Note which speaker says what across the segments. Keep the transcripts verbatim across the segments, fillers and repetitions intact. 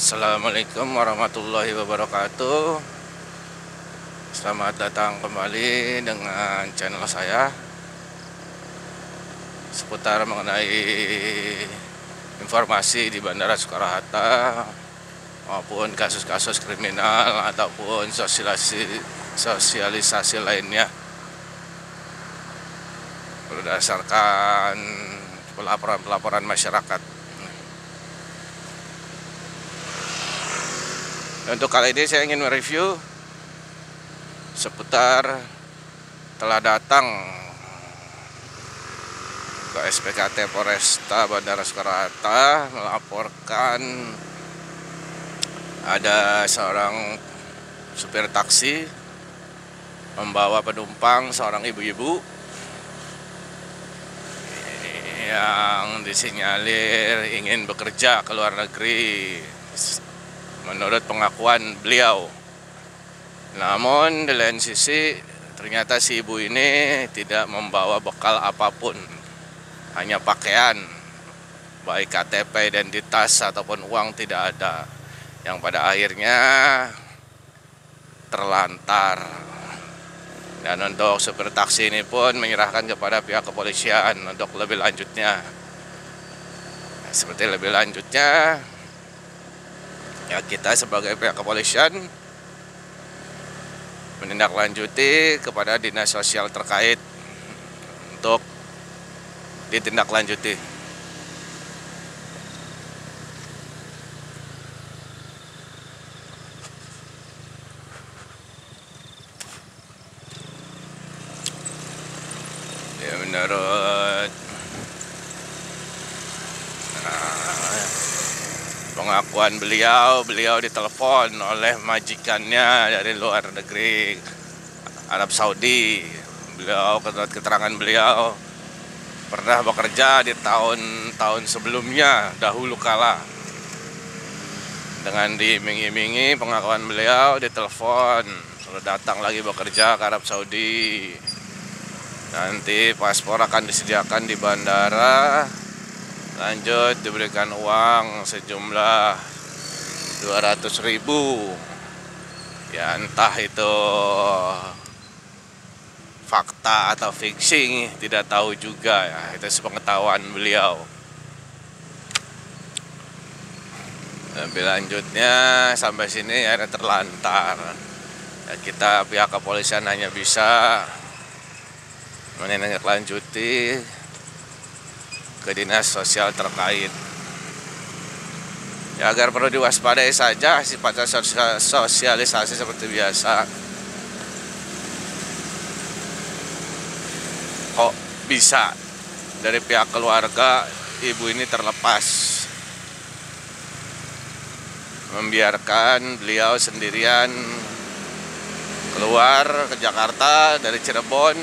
Speaker 1: Assalamualaikum warahmatullahi wabarakatuh. Selamat datang kembali dengan channel saya seputar mengenai informasi di Bandara Soekarno-Hatta maupun kasus-kasus kriminal ataupun sosialisasi sosialisasi lainnya berdasarkan pelaporan-pelaporan masyarakat. Untuk kali ini saya ingin mereview seputar telah datang ke S P K T Polresta Bandara Soekarno-Hatta melaporkan ada seorang supir taksi membawa penumpang seorang ibu-ibu yang disinyalir ingin bekerja ke luar negeri menurut pengakuan beliau. Namun di lain sisi ternyata si ibu ini tidak membawa bekal apapun, hanya pakaian, baik K T P, identitas ataupun uang tidak ada, yang pada akhirnya terlantar. Dan untuk supir taksi ini pun menyerahkan kepada pihak kepolisian untuk lebih lanjutnya. Seperti lebih lanjutnya, ya kita sebagai pihak kepolisian menindaklanjuti kepada dinas sosial terkait untuk ditindaklanjuti. Ya menurut pengakuan beliau, beliau ditelepon oleh majikannya dari luar negeri, Arab Saudi. Beliau, menurut keterangan beliau, pernah bekerja di tahun-tahun sebelumnya, dahulu kala. Dengan diiming-imingi, pengakuan beliau ditelepon, sudah datang lagi bekerja ke Arab Saudi. Nanti paspor akan disediakan di bandara. Lanjut diberikan uang sejumlah dua ratus ribu. Ya entah itu fakta atau fiksi, tidak tahu juga ya. Itu sepengetahuan beliau. Lebih lanjutnya sampai sini ada terlantar. Ya, kita pihak kepolisian hanya bisa menindaklanjuti ke dinas sosial terkait. Ya, agar perlu diwaspadai saja, sifatnya sosialisasi seperti biasa. Kok bisa dari pihak keluarga ibu ini terlepas, membiarkan beliau sendirian keluar ke Jakarta dari Cirebon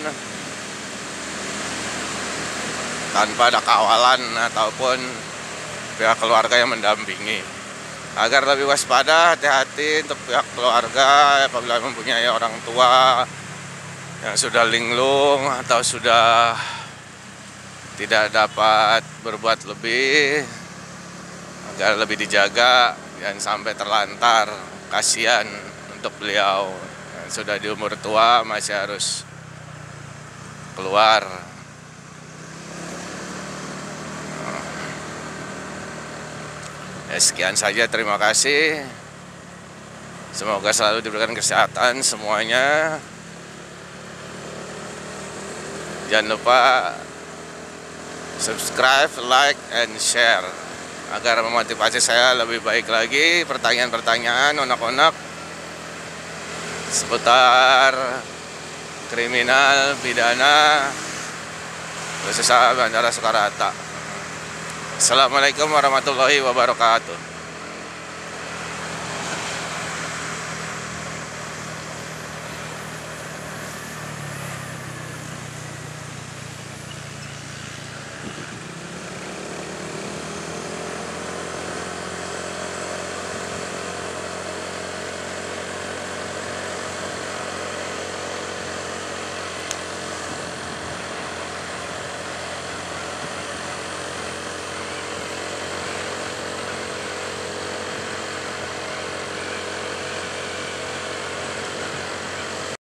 Speaker 1: tanpa ada kawalan ataupun pihak keluarga yang mendampingi. Agar lebih waspada, hati-hati untuk pihak keluarga apabila mempunyai orang tua yang sudah linglung atau sudah tidak dapat berbuat lebih, agar lebih dijaga, jangan sampai terlantar. Kasihan untuk beliau yang sudah di umur tua masih harus keluar. Ya, sekian saja, terima kasih. Semoga selalu diberikan kesehatan semuanya. Jangan lupa subscribe, like, and share agar memotivasi saya lebih baik lagi. Pertanyaan-pertanyaan onak-onak seputar kriminal, pidana, khususnya Bandara Soekarno-Hatta. Assalamualaikum warahmatullahi wabarakatuh.